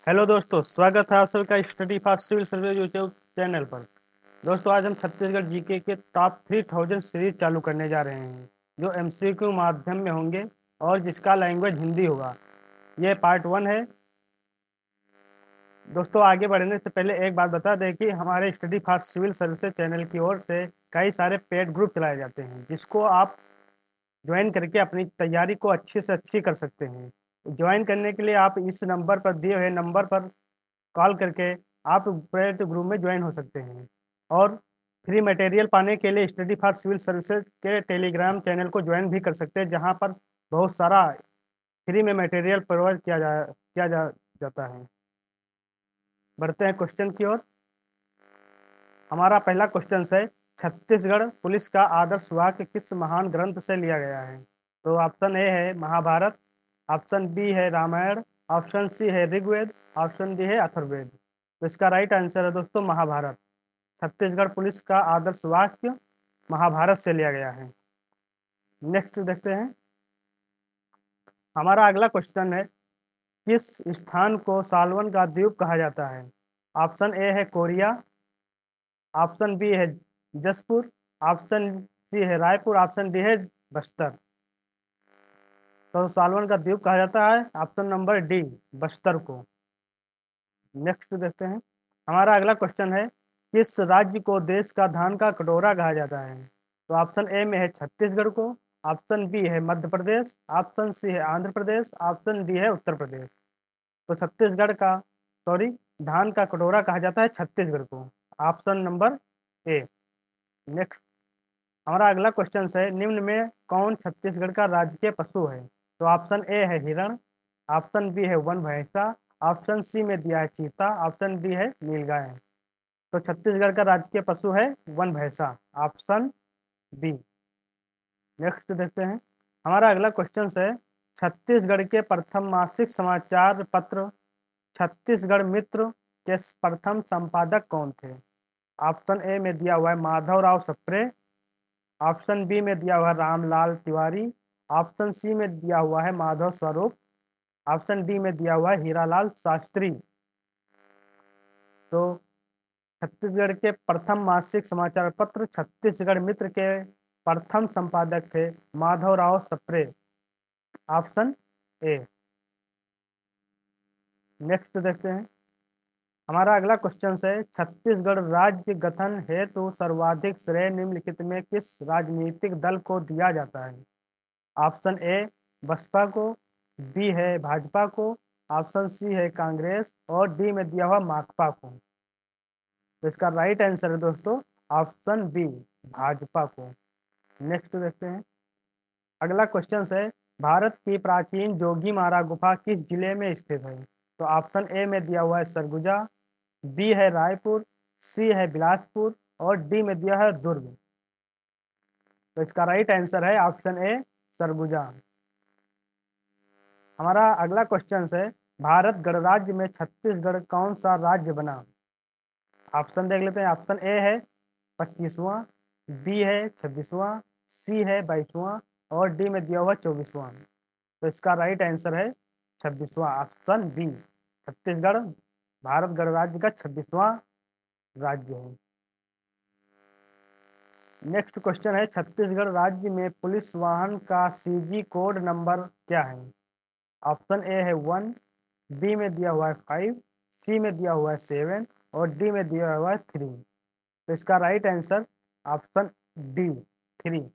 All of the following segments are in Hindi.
हेलो दोस्तों, स्वागत है आप सबका study for civil service YouTube channel पर। दोस्तों, आज हम छत्तीसगढ़ जीके के टॉप 3000 सीरीज चालू करने जा रहे हैं, जो एमसीक्यू माध्यम में होंगे और जिसका लैंग्वेज हिंदी होगा। ये पार्ट 1 है। दोस्तों, आगे बढ़ने से पहले एक बात बता दें कि हमारे study for civil services channel की ओर से कई सारे पेड ग्रुप चलाए जाते हैं, जिसको आप ज्वाइन करके अपनी तैयारी को अच्छी से अच्छी कर सकते हैं। ज्वाइन करने के लिए आप इस नंबर पर दिए हुए नंबर पर कॉल करके आप पेड ग्रुप में ज्वाइन हो सकते हैं। और फ्री मटेरियल पाने के लिए स्टडी फॉर सिविल सर्विसेज के टेलीग्राम चैनल को ज्वाइन भी कर सकते हैं, जहां पर बहुत सारा फ्री में मटेरियल प्रोवाइड किया जाता है। बढ़ते हैं क्वेश्चन की ओर। हमारा पहला क्वेश्चन है, छत्तीसगढ़ पुलिस का आदर्श वाक्य किस महान ग्रंथ से लिया गया है? तो ऑप्शन ए है महाभारत, ऑप्शन बी है रामायण, ऑप्शन सी है ऋग्वेद, ऑप्शन डी है अथर्ववेद। तो इसका राइट आंसर है दोस्तों महाभारत। छत्तीसगढ़ पुलिस का आदर्श वाक्य महाभारत से लिया गया है। नेक्स्ट देखते हैं। हमारा अगला क्वेश्चन है, किस स्थान को सालवन का द्वीप कहा जाता है? ऑप्शन ए है कोरिया, ऑप्शन बी है जसपुर, ऑप्शन सी है रायपुर, ऑप्शन डी है बस्तर। तो सालवन का द्वीप कहा जाता है ऑप्शन नंबर डी, बस्तर को। नेक्स्ट देखते हैं। हमारा अगला क्वेश्चन है, किस राज्य को देश का धान का कटोरा कहा जाता है? तो ऑप्शन ए में है छत्तीसगढ़ को, ऑप्शन बी है मध्य प्रदेश, ऑप्शन सी है आंध्र प्रदेश, ऑप्शन डी है उत्तर प्रदेश। तो छत्तीसगढ़ का सॉरी धान का कटोरा कहा जाता है छत्तीसगढ़ को, ऑप्शन नंबर ए। नेक्स्ट हमारा अगला क्वेश्चन है, निम्न में कौन छत्तीसगढ़ का राजकीय पशु है? तो ऑप्शन ए है हिरण, ऑप्शन बी है वन भैंसा, ऑप्शन सी में दिया है चीता, ऑप्शन डी है नीलगाय। तो छत्तीसगढ़ का राजकीय पशु है वन भैंसा, ऑप्शन बी। नेक्स्ट देखते हैं। हमारा अगला क्वेश्चन है, छत्तीसगढ़ के प्रथम मासिक समाचार पत्र छत्तीसगढ़ मित्र के प्रथम संपादक कौन थे? ऑप्शन ए में दिया हुआ है माधवराव सप्रे, ऑप्शन बी में दिया हुआ है रामलाल तिवारी, ऑप्शन सी में दिया हुआ है माधव स्वरूप, ऑप्शन डी में दिया हुआ है हीरालाल शास्त्री। तो छत्तीसगढ़ के प्रथम मासिक समाचार पत्र छत्तीसगढ़ मित्र के प्रथम संपादक थे Madhavrao Sapre, option A. Next देखते हैं। हमारा अगला क्वेश्चन है, छत्तीसगढ़ राज्य गठन हेतु सर्वाधिक श्रेय निम्नलिखित में किस राजनीतिक दल को दिया जाता है? ऑप्शन ए बसपा को, बी है भाजपा को, ऑप्शन सी है कांग्रेस और डी में दिया हुआ माकपा को। तो इसका राइट आंसर है दोस्तों ऑप्शन बी, भाजपा को। नेक्स्ट देखते हैं। अगला क्वेश्चन है, भारत की प्राचीन जोगीमारा गुफा किस जिले में स्थित है? तो ऑप्शन ए में दिया हुआ है सरगुजा, बी है रायपुर, सी है बिलासपुर और डी में दिया है दुर्ग। तो इसका राइट आंसर है ऑप्शन ए, सरगुजा। हमारा अगला क्वेश्चन है, भारत गणराज्य में छत्तीसगढ़ कौन सा राज्य बना? ऑप्शन देख लेते हैं। ऑप्शन ए है 25वां, बी है 26वां, सी है 22वां और डी में दिया हुआ 24वां। तो इसका राइट आंसर है 26वां, ऑप्शन बी। छत्तीसगढ़ भारत गणराज्य का 26वां राज्य है। नेक्स्ट क्वेश्चन है, छत्तीसगढ़ राज्य में पुलिस वाहन का सीजी कोड नंबर क्या है? ऑप्शन ए है 1, बी में दिया हुआ है 5, सी में दिया हुआ है 7 और डी में दिया हुआ है 3। तो इसका राइट आंसर ऑप्शन डी, 3।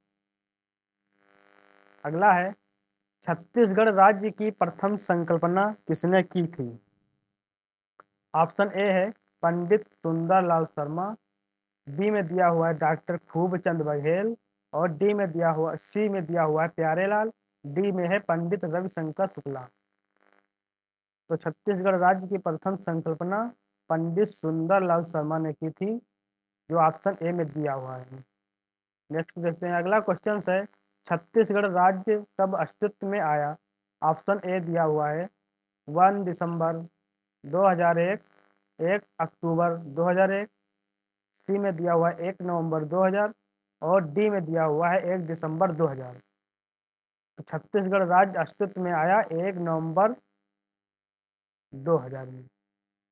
अगला है, छत्तीसगढ़ राज्य की प्रथम संकल्पना किसने की थी? ऑप्शन ए है पंडित सुंदरलाल शर्मा, बी में दिया हुआ है डॉक्टर खूबचंद बघेल और सी में दिया हुआ है प्यारेलाल, डी में है पंडित रविशंकर शुक्ला। तो छत्तीसगढ़ राज्य की प्रथम संकल्पना पंडित सुंदरलाल शर्मा ने की थी, जो ऑप्शन ए में दिया हुआ है। नेक्स्ट देखते हैं। अगला क्वेश्चन है, छत्तीसगढ़ राज्य कब अस्तित्व में आया? ऑप्शन ए दिया हुआ है 1 दिसंबर 2001, 1 अक्टूबर 2001, सी में दिया हुआ है 1 नवंबर 2000 और डी में दिया हुआ है 1 दिसंबर 2000। तो छत्तीसगढ़ राज्य अस्तित्व में आया 1 नवंबर 2000 में।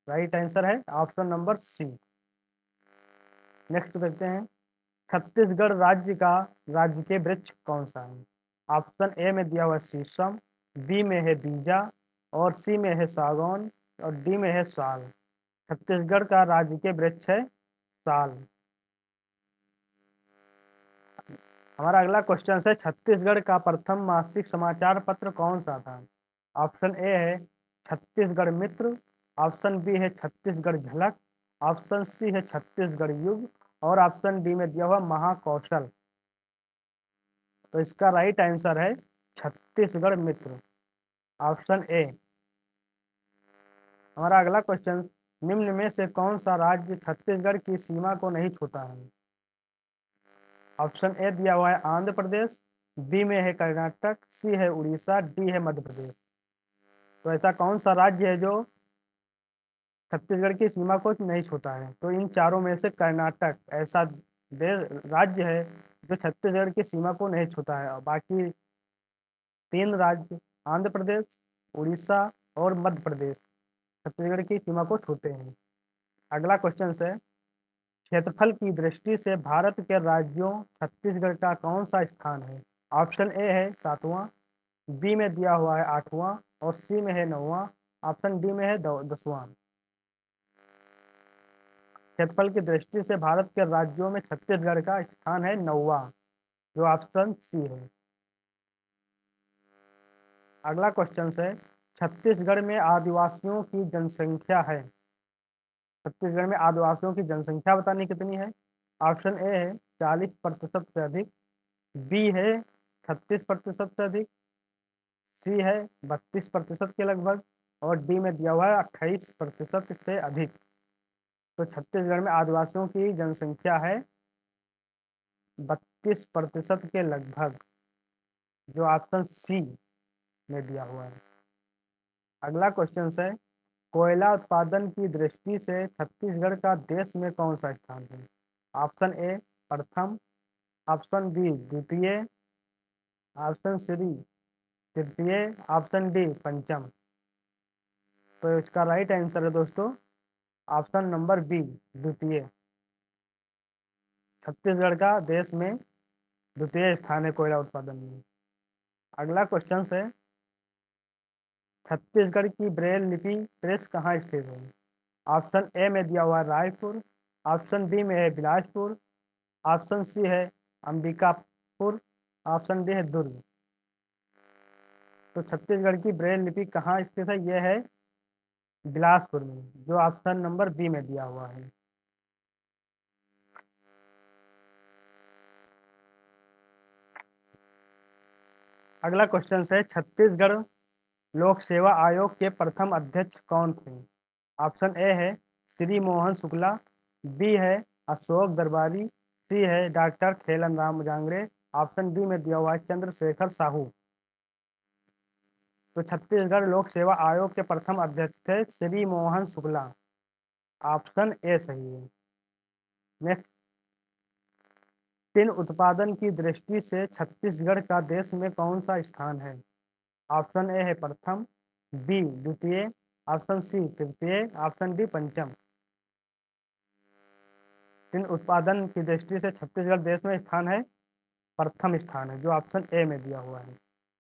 राइट आंसर है ऑप्शन नंबर सी। नेक्स्ट देखते हैं, छत्तीसगढ़ राज्य का राजकीय वृक्ष कौन सा है? ऑप्शन ए में दिया हुआ है शीशम, बी में है बीजा, और सी में है सागौन, और डी में है साल। छत्तीसगढ़ का राजकीय वृक्ष है साल। हमारा अगला क्वेश्चन है, छत्तीसगढ़ का प्रथम मासिक समाचार पत्र कौन सा था? ऑप्शन ए है छत्तीसगढ़ मित्र, ऑप्शन बी है छत्तीसगढ़ झलक, ऑप्शन सी है छत्तीसगढ़ युग, और ऑप्शन डी में दिया हुआ महाकौशल। तो इसका राइट आंसर है छत्तीसगढ़ मित्र, ऑप्शन ए। हमारा अगला क्वेश्चन, निम्न में से कौन सा राज्य छत्तीसगढ़ की सीमा को नहीं छूता है? ऑप्शन ए दिया हुआ है आंध्र प्रदेश, बी में है कर्नाटक, सी है उड़ीसा, डी है मध्य प्रदेश। तो ऐसा कौन सा राज्य है जो छत्तीसगढ़ की सीमा को नहीं छूता है? तो इन चारों में से कर्नाटक ऐसा देश राज्य है जो छत्तीसगढ़ की सीमा को नहीं छूता है, और बाकी तीन राज्य आंध्र प्रदेश, उड़ीसा और मध्य प्रदेश छत्तीसगढ़ की सीमा को छूते हैं। अगला क्वेश्चन है, क्षेत्रफल की दृष्टि से भारत के राज्यों छत्तीसगढ़ का कौन सा स्थान है? ऑप्शन ए है 7वां, बी में दिया हुआ है 8वां, और सी में है 9वां, ऑप्शन डी में है 10वां। क्षेत्रफल की दृष्टि से भारत के राज्यों में छत्तीसगढ़ का स्थान है 9वां, जो ऑप्शन सी है। अगला क्वेश्चन है, छत्तीसगढ़ में आदिवासियों की जनसंख्या है। छत्तीसगढ़ में आदिवासियों की जनसंख्या बतानी कितनी है? ऑप्शन ए है 40% से अधिक, बी है 36% से अधिक, सी है 32% के लगभग, और डी में दिया हुआ है 28% से अधिक। तो छत्तीसगढ़ में आदिवासियों की जनसंख्या है 32% के लगभग, जो ऑप्शन सी में दिया हुआ है। अगला क्वेश्चन है, कोयला उत्पादन की दृष्टि से छत्तीसगढ़ का देश में कौन सा स्थान है? ऑप्शन ए प्रथम, ऑप्शन बी द्वितीय, ऑप्शन सी तृतीय, ऑप्शन डी पंचम। तो इसका राइट आंसर है दोस्तों ऑप्शन नंबर बी द्वितीय। छत्तीसगढ़ का देश में द्वितीय स्थान है कोयला उत्पादन में। अगला क्वेश्चन है, छत्तीसगढ़ की ब्रेल लिपि प्रेस कहाँ स्थित है? ऑप्शन ए में दिया हुआ है रायपुर, ऑप्शन बी में है बिलासपुर, ऑप्शन सी है अंबिकापुर, ऑप्शन डी है दुर्ग। तो छत्तीसगढ़ की ब्रेल लिपि कहाँ स्थित है? यह है बिलासपुर में, जो ऑप्शन नंबर बी में दिया हुआ है। अगला क्वेश्चन है, छत्तीसगढ़ लोक सेवा आयोग के प्रथम अध्यक्ष कौन थे? ऑप्शन ए है श्री मोहन शुक्ला, बी है अशोक दरबारी, सी है डॉक्टर खेलन राम जांगड़े, ऑप्शन डी में दिया हुआ है चंद्रशेखर साहू। तो छत्तीसगढ़ लोक सेवा आयोग के प्रथम अध्यक्ष थे श्री मोहन शुक्ला, ऑप्शन ए सही है। नेक्स्ट, टिन उत्पादन की दृष्टि से छत्तीसगढ़ का देश में कौन सा स्थान है? ऑप्शन ए है प्रथम, बी द्वितीय, ऑप्शन सी तृतीय, ऑप्शन डी पंचम। टिन उत्पादन की दृष्टि से छत्तीसगढ़ देश में स्थान है प्रथम स्थान है, जो ऑप्शन ए में दिया हुआ है।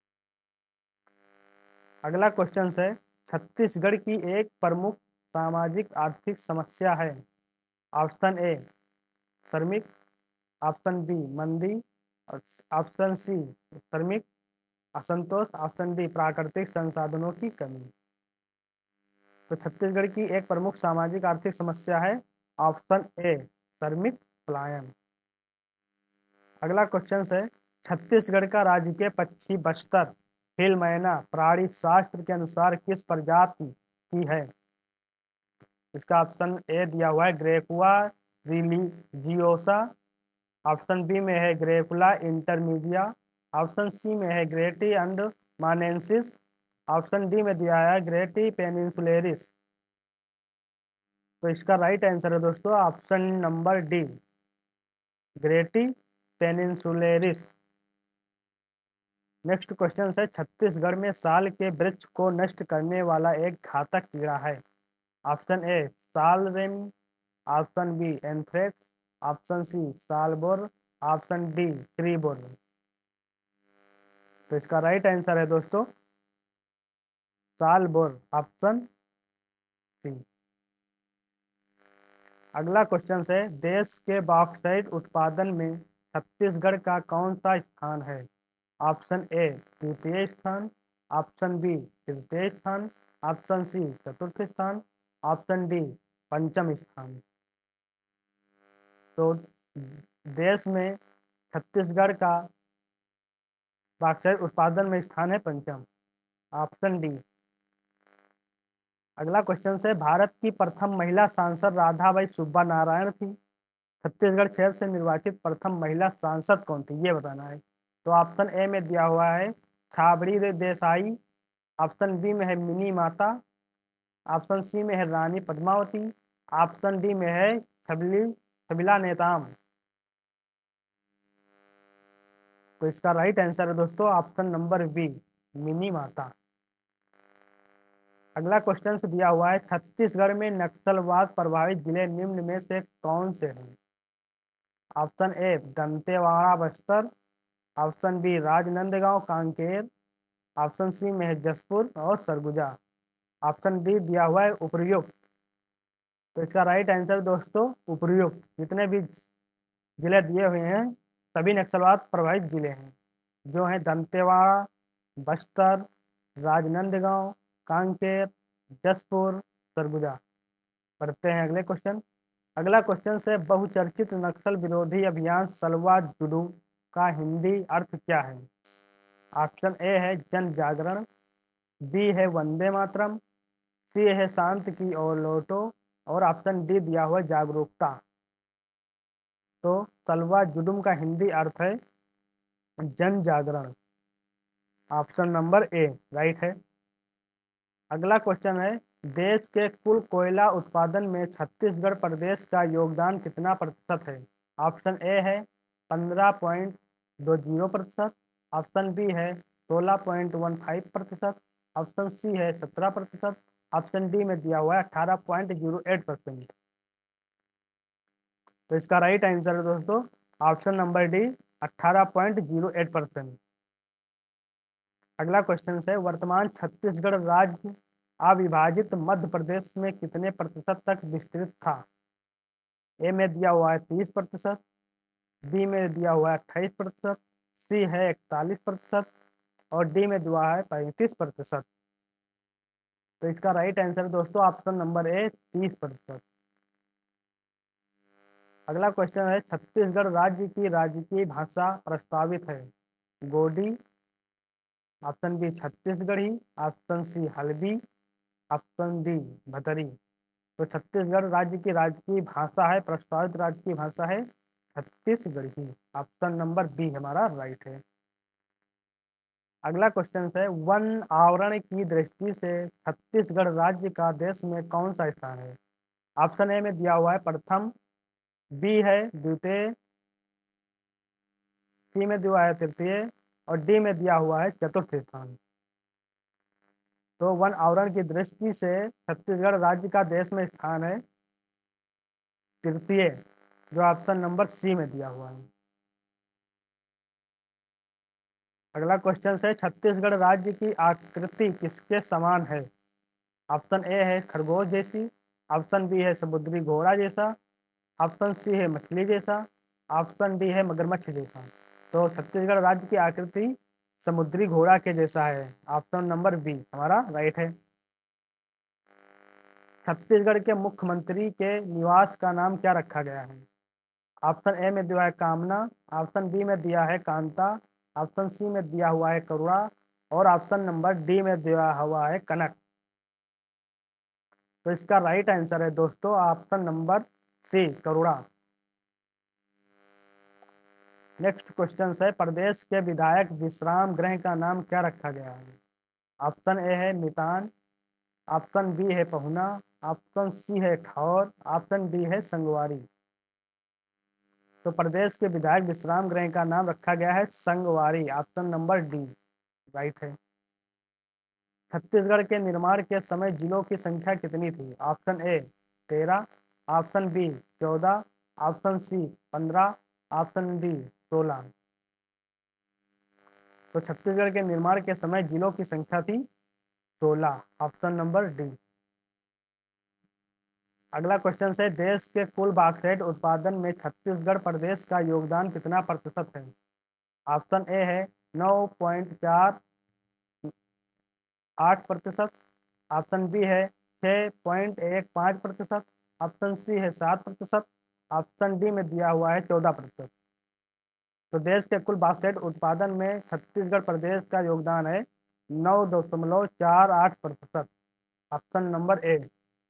अगला क्वेश्चन है, छत्तीसगढ़ की एक प्रमुख सामाजिक आर्थिक समस्या है। ऑप्शन ए श्रमिक, ऑप्शन बी मंदी, और ऑप्शन सी श्रमिक असंतोष, ऑप्शन डी प्राकृतिक संसाधनों की कमी। तो छत्तीसगढ़ की एक प्रमुख सामाजिक आर्थिक समस्या है ऑप्शन ए श्रमिक पलायन। अगला क्वेश्चन है, छत्तीसगढ़ का राजकीय पक्षी बस्तर हिल मैना प्राणी शास्त्र के अनुसार किस प्रजाति की है? इसका ऑप्शन ए दिया हुआ है ग्रेकुआ रिलीजियोसा, ऑप्शन बी में है ग्रेकुला इंटरमीडिया, ऑप्शन सी में है ग्रेटी एंड मानेंसिस, ऑप्शन डी में दिया है ग्रेटी पेनिनसुलेरिस। तो इसका राइट आंसर है दोस्तों ऑप्शन नंबर डी ग्रेटी पेनिनसुलेरिस। नेक्स्ट क्वेश्चन है, छत्तीसगढ़ में साल के वृक्ष को नष्ट करने वाला एक घातक कीड़ा है। ऑप्शन ए सालरेम, option B anthrax, option C सालबोर, ऑप्शन डी क्रीबोर। तो इसका राइट आंसर है दोस्तों सालबोर, ऑप्शन सी। अगला क्वेश्चन है, देश के बॉक्साइट उत्पादन में छत्तीसगढ़ का कौन सा स्थान है? ऑप्शन ए द्वितीय स्थान, ऑप्शन बी तृतीय स्थान, ऑप्शन सी चतुर्थ स्थान, ऑप्शन डी पंचम स्थान। तो देश में छत्तीसगढ़ का बॉक्साइट उत्पादन में स्थान है पंचम, ऑप्शन डी। अगला क्वेश्चन है, भारत की प्रथम महिला सांसद राधाबाई सुब्बा नारायण थी। छत्तीसगढ़ क्षेत्र से निर्वाचित प्रथम महिला सांसद कौन थी, ये बताना है। तो ऑप्शन ए में दिया हुआ है छाबड़ी देसाई, ऑप्शन बी में है मिनी माता, ऑप्शन सी में है रानी पद्मावती, ऑप्शन डी में है छबिला नेताम। तो इसका राइट आंसर है दोस्तों ऑप्शन नंबर बी मिनी माता। अगला क्वेश्चन दिया हुआ है, छत्तीसगढ़ में नक्सलवाद प्रभावित जिले निम्न में से कौन से हैं? Option A Dantewada Bastar, option B Rajnandgaon Kanker, option C में है जसपुर और सरगुजा, ऑप्शन डी दिया हुआ है उपर्युक्त। तो इसका राइट आंसर दोस्तों उपर्युक्त। जितने भी जिले दिए हुए हैं सभी नक्सलवाद प्रभावित जिले हैं, जो हैं दंतेवाड़ा, बस्तर, राजनांदगांव, कांकेर, जसपुर, सरगुजा। पढ़ते हैं अगले क्वेश्चन। अगला क्वेश्चन से, बहुचर्चित नक्सल विरोधी अभियान सलवा जुडू का हिंदी अर्थ क्या है? ऑप्शन ए है जन जागरण, बी है वंदे मातरम, सी है शांत की ओर लौटो, और ऑप्शन डी दिया हुआ जागरूकता। तो सलवा जुडुम का हिंदी अर्थ है जन जागरण, ऑप्शन नंबर ए राइट है। अगला क्वेश्चन है, देश के कुल कोयला उत्पादन में छत्तीसगढ़ प्रदेश का योगदान कितना प्रतिशत है? ऑप्शन ए है 15.20%, ऑप्शन बी है 16.15%, ऑप्शन सी है 17%, ऑप्शन डी में दिया हुआ है 18.08%। तो इसका राइट आंसर है दोस्तों ऑप्शन नंबर डी 18.08%। अगला क्वेश्चन है, वर्तमान छत्तीसगढ़ राज्य अविभाजित मध्य प्रदेश में कितने प्रतिशत तक विस्तृत था? ए में दिया हुआ है 30%, बी में दिया हुआ है 28%, सी है 41% और डी में दिया है 35%। तो इसका राइट आंसर दोस्तों ऑप्शन नंबर ए 30%। अगला क्वेश्चन है, छत्तीसगढ़ राज्य की राजकीय भाषा प्रस्तावित है। Gondi, option B Chhattisgarhi, option C Halbi, option D Bhatri. तो छत्तीसगढ़ राज्य की राजकीय भाषा है, प्रस्तावित राजकीय भाषा है छत्तीसगढ़ी, ऑप्शन नंबर बी हमारा राइट है। अगला क्वेश्चन है, वन आवरण की दृष्टि से छत्तीसगढ़ राज्य का देश में कौन सा स्थान है? ऑप्शन ए में दिया हुआ है प्रथम, बी है द्वितीय, सी में दिया है तृतीय और डी में दिया हुआ है चतुर्थ स्थान। तो वन आवरण की दृष्टि से छत्तीसगढ़ राज्य का देश में स्थान है तृतीय, जो ऑप्शन नंबर सी में दिया हुआ है। अगला क्वेश्चन है, छत्तीसगढ़ राज्य की आकृति किसके समान है? ऑप्शन ए है खरगोश जैसी, ऑप्शन बी है समुद्री घोड़ा जैसा, ऑप्शन सी है मछली जैसा, ऑप्शन डी है मगरमच्छ जैसा। तो छत्तीसगढ़ राज्य की आकृति समुद्री घोड़ा के जैसा है, ऑप्शन नंबर बी हमारा राइट है। छत्तीसगढ़ के मुख्यमंत्री के निवास का नाम क्या रखा गया है? ऑप्शन ए में दिया है कामना, ऑप्शन बी में दिया है कांता, ऑप्शन सी में दिया हुआ है करुणा और ऑप्शन नंबर डी में दिया हुआ है कनक। तो इसका राइट आंसर है दोस्तों ऑप्शन नंबर सी करुणा। नेक्स्ट क्वेश्चन है, प्रदेश के विधायक विश्राम गृह का नाम क्या रखा गया है? ऑप्शन ए है मितान, ऑप्शन बी है पहुना, ऑप्शन सी है ठौर, ऑप्शन डी है संगवारी। तो प्रदेश के विधायक विश्राम गृह का नाम रखा गया है संगवारी, ऑप्शन नंबर डी राइट है। छत्तीसगढ़ के निर्माण के समय जिलों की संख्या कितनी थी? Option A 13, option B 14, option C 15, option D 16। तो छत्तीसगढ़ के निर्माण के समय जिलों की संख्या थी 16, ऑप्शन नंबर डी। अगला क्वेश्चन है, देश के कुल बॉक्साइट उत्पादन में छत्तीसगढ़ प्रदेश का योगदान कितना प्रतिशत है? ऑप्शन ए है 9.48%, ऑप्शन बी है 6.15%, ऑप्शन सी है 7%, ऑप्शन डी में दिया हुआ है 14%। तो देश के कुल बॉक्साइट उत्पादन में छत्तीसगढ़ प्रदेश का योगदान है 9.48%, ऑप्शन नंबर ए।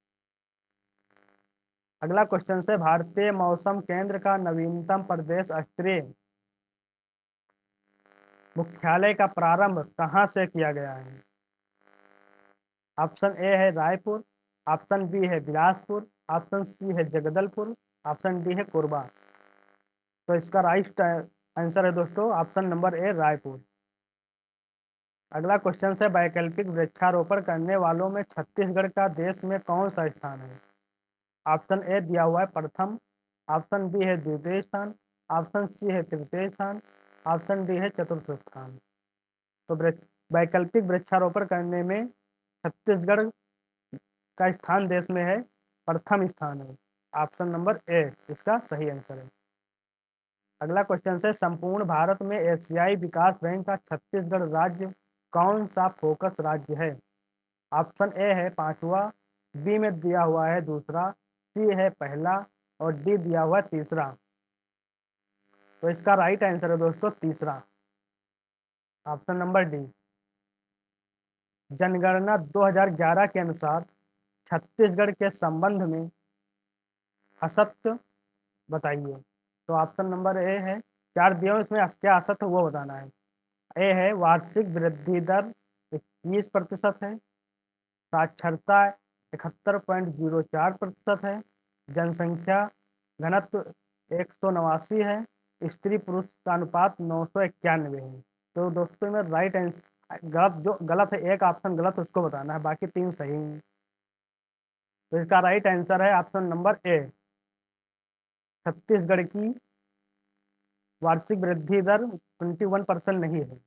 अगला क्वेश्चन है, भारतीय मौसम केंद्र का नवीनतम प्रदेश स्तरीय मुख्यालय का प्रारंभ कहाँ से किया गया है? ऑप्शन ए है रायपुर, ऑप्शन बी है बिलासपुर, ऑप्शन सी है जगदलपुर, ऑप्शन डी है कोरबा। तो इसका राइट आंसर है दोस्तों ऑप्शन नंबर ए रायपुर। अगला क्वेश्चन है, वैकल्पिक वृक्षारोपण करने वालों में छत्तीसगढ़ का देश में कौन सा स्थान है? ऑप्शन ए दिया हुआ है प्रथम, ऑप्शन बी है द्वितीय स्थान, ऑप्शन सी है तृतीय स्थान, ऑप्शन डी है चतुर्थ स्थान। तो वैकल्पिक वृक्षारोपण करने में छत्तीसगढ़ का स्थान देश में है प्रथम स्थान है, ऑप्शन नंबर ए इसका सही आंसर है। अगला क्वेश्चन है, संपूर्ण भारत में एशियाई विकास बैंक का छत्तीसगढ़ राज्य कौन सा फोकस राज्य है? ऑप्शन ए है पांचवा, बी में दिया हुआ है दूसरा, सी है पहला और डी दिया हुआ है तीसरा। तो इसका राइट आंसर है दोस्तों तीसरा, ऑप्शन नंबर डी। जनगणना 2011 के अनुसार छत्तीसगढ़ के संबंध में असत्य बताइए। तो ऑप्शन नंबर ए है, चार दिए हुए इसमें क्या असत्य वो बताना है। ए है वार्षिक वृद्धि दर 21% है, साक्षरता 71.04% है, जनसंख्या घनत्व 189 है, स्त्री पुरुष का अनुपात 991 है। तो दोस्तों में राइट आंसर गलत, जो गलत है एक ऑप्शन गलत उसको बताना है, बाकी तीन सही हैं। तो इसका राइट आंसर है ऑप्शन नंबर ए, छत्तीसगढ़ की वार्षिक वृद्धि दर 21% नहीं है।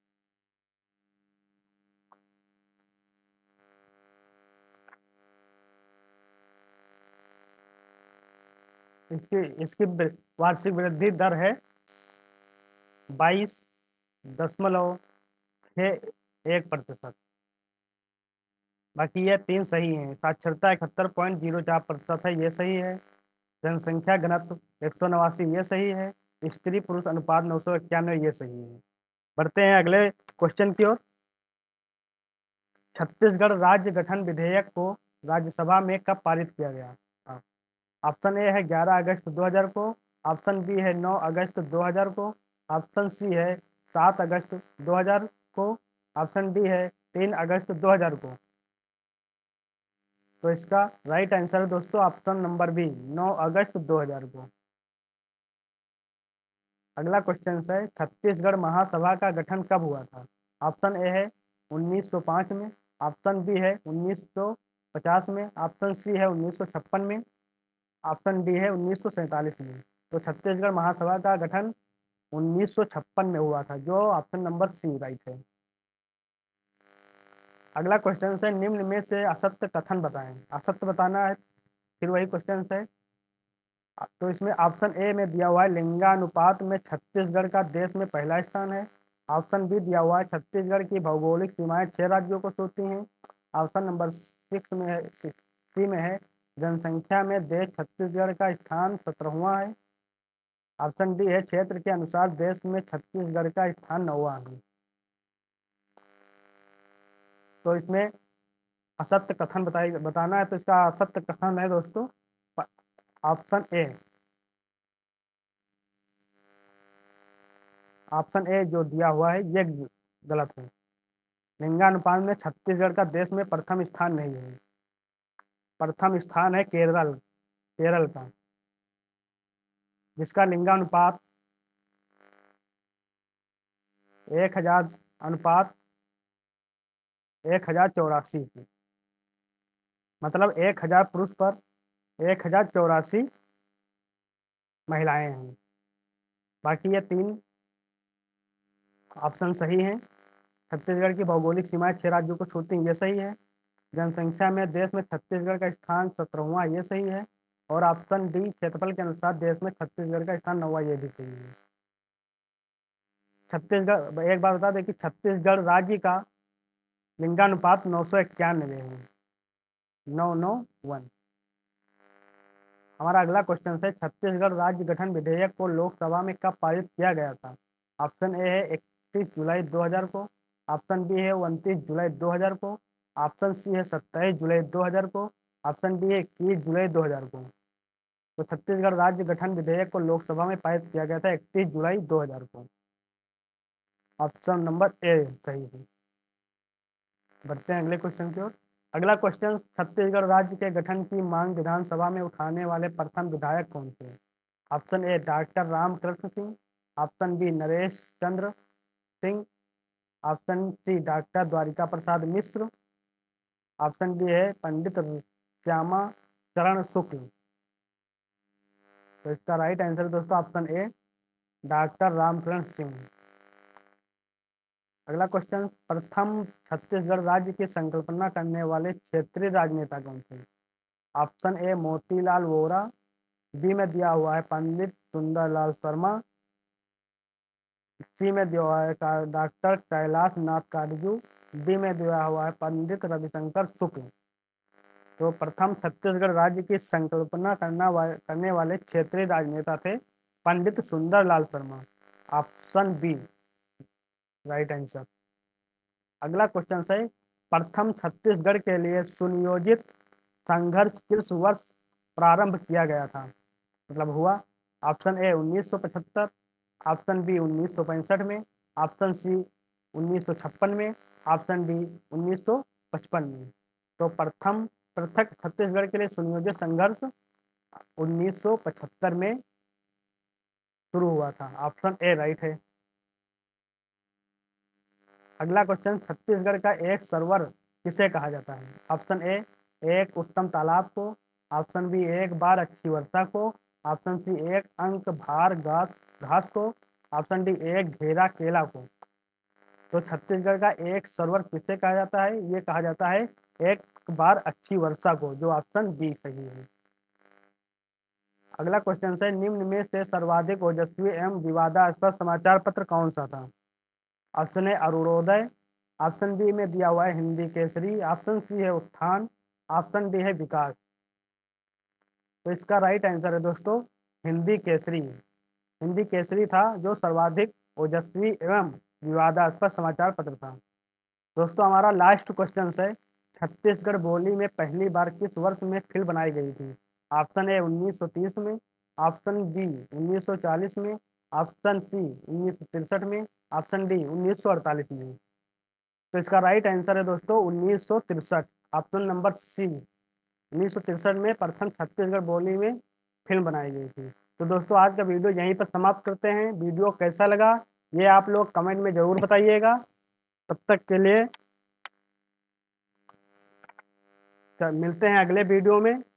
इसकी वार्षिक वृद्धि दर है 22.61%। बाकी ये तीन सही हैं। साक्षरता 71.04% है, ये सही है। जनसंख्या घनत्व 189 ये सही है। स्त्री पुरुष अनुपात 991 ये सही है। बढ़ते हैं अगले क्वेश्चन की ओर। छत्तीसगढ़ राज्य गठन विधेयक को राज्यसभा में कब पारित किया गया? ऑप्शन ए है 11 अगस्त 2000 को, ऑप्शन बी है 9 अगस्त 2000 को, ऑप्शन सी है 7 अगस्त 2000 को, ऑप्शन डी है 3 अगस्त 2000 को। तो इसका राइट आंसर है दोस्तों ऑप्शन नंबर बी 9 अगस्त 2000 को। अगला क्वेश्चन है, छत्तीसगढ़ महासभा का गठन कब हुआ था? ऑप्शन ए है 1905 में, ऑप्शन बी है 1950 में, ऑप्शन सी है 1956 में, ऑप्शन डी है 1947 में। तो छत्तीसगढ़ महासभा का गठन 1956 में हुआ था, जो ऑप्शन नंबर सी राइट है। अगला क्वेश्चन है, निम्न में से असत्य कथन बताएं। असत्य बताना है, फिर वही क्वेश्चन है। तो इसमें ऑप्शन ए में दिया हुआ है लिंगानुपात में छत्तीसगढ़ का देश में पहला स्थान है। ऑप्शन बी दिया हुआ है छत्तीसगढ़ की भौगोलिक सीमाएं 6 राज्यों को छूती हैं। ऑप्शन नंबर 6 में है, सी में है जनसंख्या में देश छत्तीसगढ़ का स्थान 17वां है। ऑप्शन डी है क्षेत्र के अनुसार देश में छत्तीसगढ़ का स्थान 9वां है। तो इसमें असत्य कथन बताना है। तो इसका असत्य कथन है दोस्तों ऑप्शन ए। ऑप्शन ए जो दिया हुआ है ये गलत है। लिंगानुपात में छत्तीसगढ़ का देश में प्रथम स्थान नहीं है। प्रथम स्थान है केरल, केरल का, जिसका लिंगानुपात 1000 अनुपात 1084 की, मतलब 1000 पुरुष पर 1084 महिलाएं हैं। बाकी ये 3 ऑप्शन सही हैं। छत्तीसगढ़ की भौगोलिक सीमाएं 6 राज्यों को छूती हैं, ये सही है। जनसंख्या में देश में छत्तीसगढ़ का स्थान 17वां, ये सही है। और ऑप्शन डी, क्षेत्रफल के अनुसार देश में छत्तीसगढ़ का स्थान 9वां, ये भी सही है। छत्तीसगढ़, एक बात बता दें कि छत्तीसगढ़ राज्य का लिंगानुपात 991 है, 991। हमारा अगला क्वेश्चन है, छत्तीसगढ़ राज्य गठन विधेयक को लोकसभा में कब पारित किया गया था? ऑप्शन ए है 31 जुलाई 2000 को, ऑप्शन बी है 29 जुलाई 2000 को, ऑप्शन सी है 27 जुलाई 2000 को, ऑप्शन डी है 21 जुलाई 2000 को। तो छत्तीसगढ़ राज्य गठन विधेयक को लोकसभा में पारित किया गया था 31 जुलाई 2000 को। ऑप्शन नंबर ए सही है। बढ़ते हैं अगले क्वेश्चन की ओर। अगला क्वेश्चन, छत्तीसगढ़ राज्य के गठन की मांग विधानसभा में उठाने वाले प्रथम विधायक कौन थे? Option A doctor Ramkrishna Singh, option B Naresh Chandra Singh, option C doctor Dwarika Prasad Mishra, option D है पंडित श्यामा चरण शुक्ल। तो इसका राइट आंसर दोस्तों option A doctor Ramkrishna Singh. अगला क्वेश्चन, प्रथम छत्तीसगढ़ राज्य की संकल्पना करने वाले क्षेत्रीय राजनेता कौन थे? Option A Motilal Vora, B में दिया हुआ है पंडित सुंदरलाल शर्मा, सी में दिया हुआ है डॉक्टर कैलाश नाथ काटजू, डी में दिया हुआ है पंडित रविशंकर शुक्ल। तो प्रथम छत्तीसगढ़ राज्य की संकल्पना करने वाले क्षेत्रीय राजनेता थे Pandit Sundarlal Sharma. Option B right answer. अगला क्वेश्चन है, प्रथम छत्तीसगढ़ के लिए सुनियोजित संघर्ष किस वर्ष प्रारंभ किया गया था, मतलब हुआ? ऑप्शन ए 1975, ऑप्शन बी 1965 में, ऑप्शन सी 1956 में, ऑप्शन डी 1955 में। तो प्रथम पृथक छत्तीसगढ़ के लिए सुनियोजित संघर्ष 1975 में शुरू हुआ था। ऑप्शन ए राइट है। अगला क्वेश्चन, छत्तीसगढ़ का एक सरोवर किसे कहा जाता है? ऑप्शन ए एक उत्तम तालाब को, ऑप्शन बी एक बार अच्छी वर्षा को, ऑप्शन सी एक अंक भार घास को, ऑप्शन डी एक घेरा केला को। तो छत्तीसगढ़ का एक सरोवर किसे कहा जाता है? ये कहा जाता है एक बार अच्छी वर्षा को, जो ऑप्शन बी सही है। अगला क्वेश्चन है, निम्न में से सर्वाधिक ओजस्वी एवं विवादास्पद समाचार पत्र कौन सा था? Option A Arunoday, option B में दिया हुआ है हिंदी केसरी, ऑप्शन सी है उत्थान, ऑप्शन डी है विकास। तो इसका राइट आंसर है दोस्तों हिंदी केसरी। हिंदी केसरी था जो सर्वाधिक ओजस्वी एवं विवादास्पद समाचार पत्र था। दोस्तों हमारा लास्ट क्वेश्चन है, छत्तीसगढ़ बोली में पहली बार किस वर्ष में फिल्म बनाई गई थी? ऑप्शन ए 1930 में, ऑप्शन बी 1940 में, ऑप्शन सी 1963 में, ऑप्शन डी 1948 में। तो इसका राइट आंसर है दोस्तों 1963, ऑप्शन नंबर सी। 1963 में प्रथम छत्तीसगढ़ बोली में फिल्म बनाई गई थी। तो दोस्तों आज का वीडियो यहीं पर समाप्त करते हैं। वीडियो कैसा लगा ये आप लोग कमेंट में जरूर बताइएगा। तब तक के लिए मिलते हैं अगले वीडियो में।